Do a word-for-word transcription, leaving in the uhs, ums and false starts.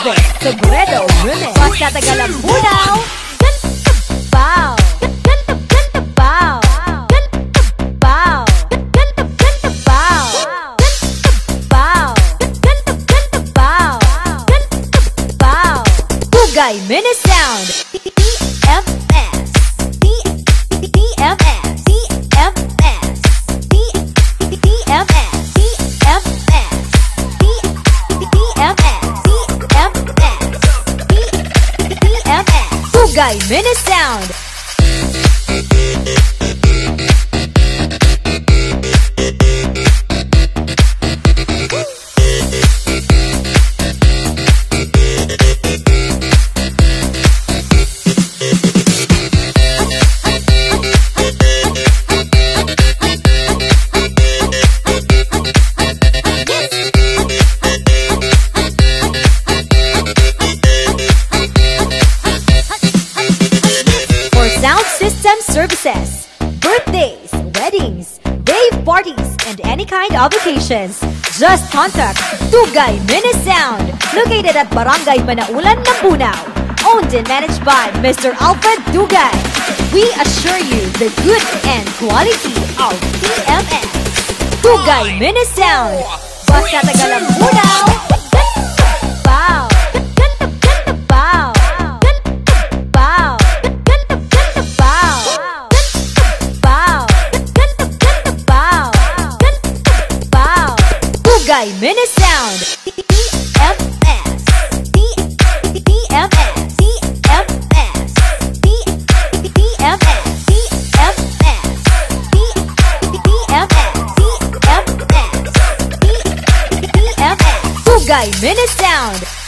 Elvis Sobredo Remix. Mas tatagal ang bunaw. Bow. Bow. Bow. Bow. Bow. Bow. Bow. Tugay Mini Sound. T F S. T F S. T F S. T F S. Tugay Mini Sound. Sound system services, birthdays, weddings, rave parties, and any kind of occasions. Just contact Tugay Mini Sound, located at Barangay Manaulan, Nambunaw. Owned and managed by Mister Alfred Tugay. We assure you the good and quality of T M S. Tugay Mini Sound. Basta tagal ang bunaw. Bow. Bow. Bow. Tugay Mini Sound. T F S. T F S. T F S. T F S. T F S. T F S. T F S. Tugay Mini Sound.